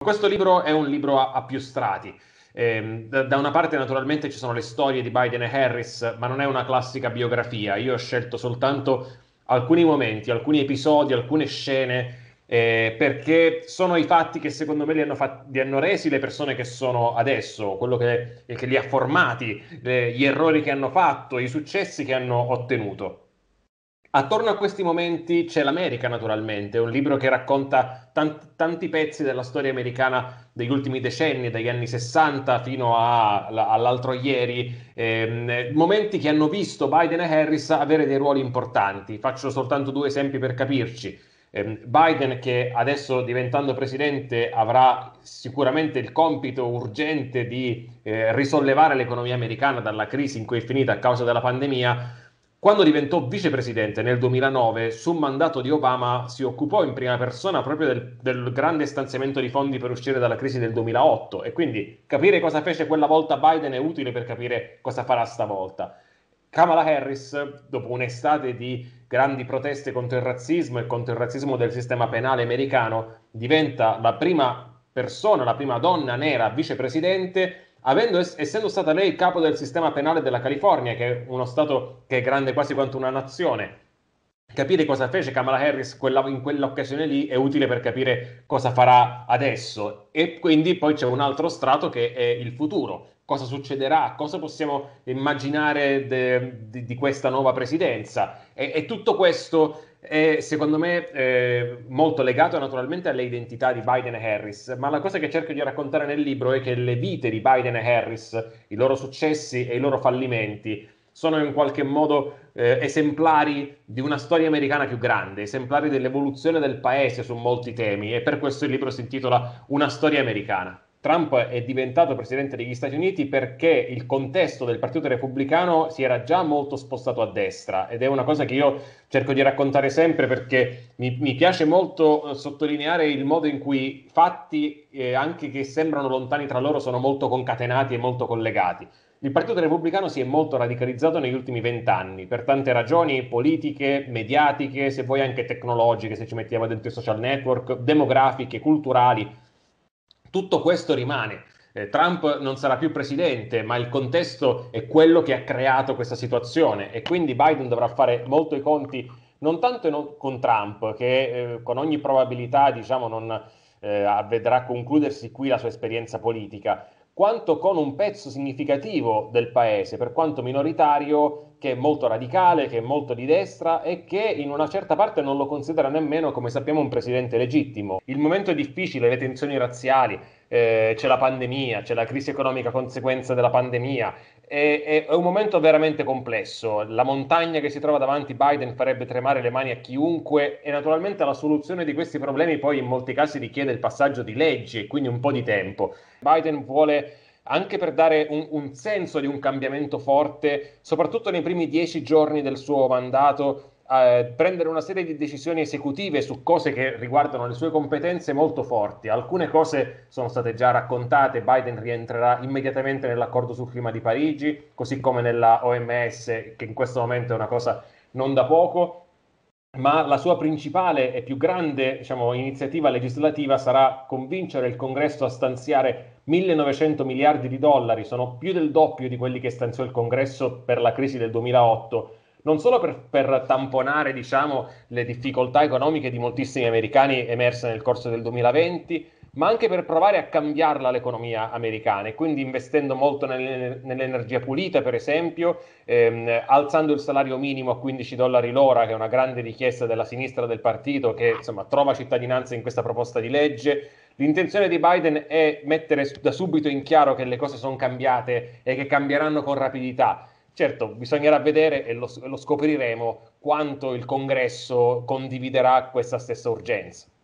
Questo libro è un libro a più strati. Da una parte naturalmente ci sono le storie di Biden e Harris, ma non è una classica biografia. Io ho scelto soltanto alcuni momenti, alcuni episodi, alcune scene, perché sono i fatti che secondo me li hanno resi le persone che sono adesso, quello che li ha formati, gli errori che hanno fatto, i successi che hanno ottenuto. Attorno a questi momenti c'è l'America, naturalmente, è un libro che racconta tanti pezzi della storia americana degli ultimi decenni, dagli anni 60 fino all'altro ieri, momenti che hanno visto Biden e Harris avere dei ruoli importanti. Faccio soltanto due esempi per capirci. Biden, che adesso diventando presidente avrà sicuramente il compito urgente di risollevare l'economia americana dalla crisi in cui è finita a causa della pandemia. Quando diventò vicepresidente nel 2009, su mandato di Obama, si occupò in prima persona proprio del grande stanziamento di fondi per uscire dalla crisi del 2008 e quindi capire cosa fece quella volta Biden è utile per capire cosa farà stavolta. Kamala Harris, dopo un'estate di grandi proteste contro il razzismo e contro il razzismo del sistema penale americano, diventa la prima persona, la prima donna nera vicepresidente, essendo stata lei il capo del sistema penale della California, che è uno stato che è grande quasi quanto una nazione. Capire cosa fece Kamala Harris in quell'occasione lì è utile per capire cosa farà adesso. E quindi poi c'è un altro strato che è il futuro. Cosa succederà? Cosa possiamo immaginare di questa nuova presidenza? E tutto questo è, secondo me, molto legato naturalmente alle identità di Biden e Harris, ma la cosa che cerco di raccontare nel libro è che le vite di Biden e Harris, i loro successi e i loro fallimenti, sono in qualche modo esemplari di una storia americana più grande, esemplari dell'evoluzione del paese su molti temi, e per questo il libro si intitola Una storia americana. Trump è diventato presidente degli Stati Uniti perché il contesto del Partito Repubblicano si era già molto spostato a destra, ed è una cosa che io cerco di raccontare sempre perché mi piace molto sottolineare il modo in cui fatti, anche che sembrano lontani tra loro, sono molto concatenati e molto collegati. Il Partito Repubblicano si è molto radicalizzato negli ultimi 20 anni per tante ragioni politiche, mediatiche, se vuoi anche tecnologiche, se ci mettiamo dentro i social network, demografiche, culturali. Tutto questo rimane. Trump non sarà più presidente, ma il contesto è quello che ha creato questa situazione e quindi Biden dovrà fare molto i conti non tanto con Trump, che con ogni probabilità, diciamo, non vedrà concludersi qui la sua esperienza politica, quanto con un pezzo significativo del paese, per quanto minoritario, che è molto radicale, che è molto di destra e che in una certa parte non lo considera nemmeno, come sappiamo, un presidente legittimo. Il momento è difficile, le tensioni razziali, c'è la pandemia, c'è la crisi economica conseguenza della pandemia, è un momento veramente complesso. La montagna che si trova davanti Biden farebbe tremare le mani a chiunque e naturalmente la soluzione di questi problemi poi in molti casi richiede il passaggio di leggi e quindi un po' di tempo. Biden vuole, anche per dare un senso di un cambiamento forte, soprattutto nei primi 10 giorni del suo mandato, prendere una serie di decisioni esecutive su cose che riguardano le sue competenze molto forti. Alcune cose sono state già raccontate. Biden rientrerà immediatamente nell'accordo sul clima di Parigi, così come nella OMS, che in questo momento è una cosa non da poco. Ma la sua principale e più grande, diciamo, iniziativa legislativa sarà convincere il Congresso a stanziare 1.900 miliardi di dollari, sono più del doppio di quelli che stanziò il Congresso per la crisi del 2008, non solo per tamponare, diciamo, le difficoltà economiche di moltissimi americani emerse nel corso del 2020, ma anche per provare a cambiarla l'economia americana, e quindi investendo molto nell'energia pulita, per esempio, alzando il salario minimo a 15 dollari l'ora, che è una grande richiesta della sinistra del partito, che insomma trova cittadinanza in questa proposta di legge. L'intenzione di Biden è mettere da subito in chiaro che le cose sono cambiate e che cambieranno con rapidità. Certo, bisognerà vedere, e lo scopriremo, quanto il Congresso condividerà questa stessa urgenza.